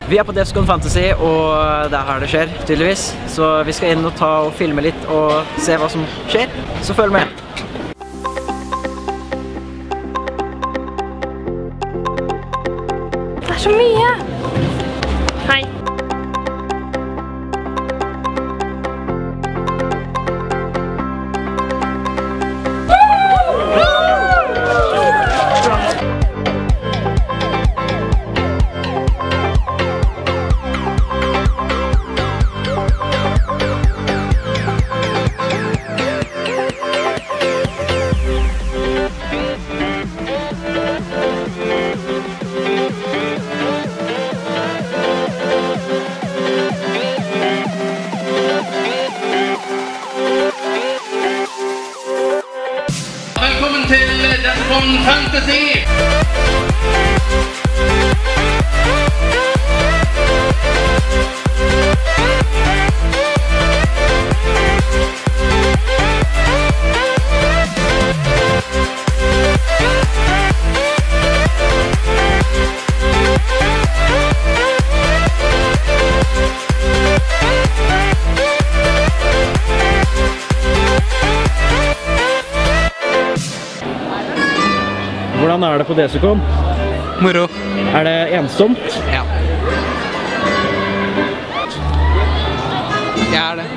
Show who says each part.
Speaker 1: Vi er på Defcon Fantasy, og det er her det skjer, tydeligvis. Så vi skal inn og ta og filme litt og se hva som skjer. Så følg med.
Speaker 2: Det er så mye! Hei.
Speaker 3: Velkommen til Defcon Fantasy!
Speaker 1: Hvordan er det på Defcon?
Speaker 4: Moro.
Speaker 1: Er det ensomt?
Speaker 4: Ja. Jeg er det.